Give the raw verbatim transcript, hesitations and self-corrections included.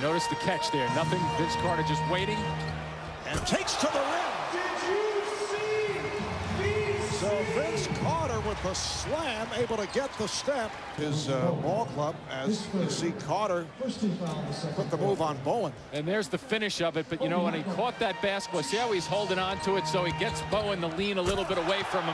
Notice the catch there. Nothing. Vince Carter just waiting. And takes to the rim. So Vince Carter with the slam, able to get the step. His uh, ball club, as you see Carter put the move on Bowen. And there's the finish of it. But, you know, when he caught that basketball, see how he's holding on to it, so he gets Bowen to lean a little bit away from him.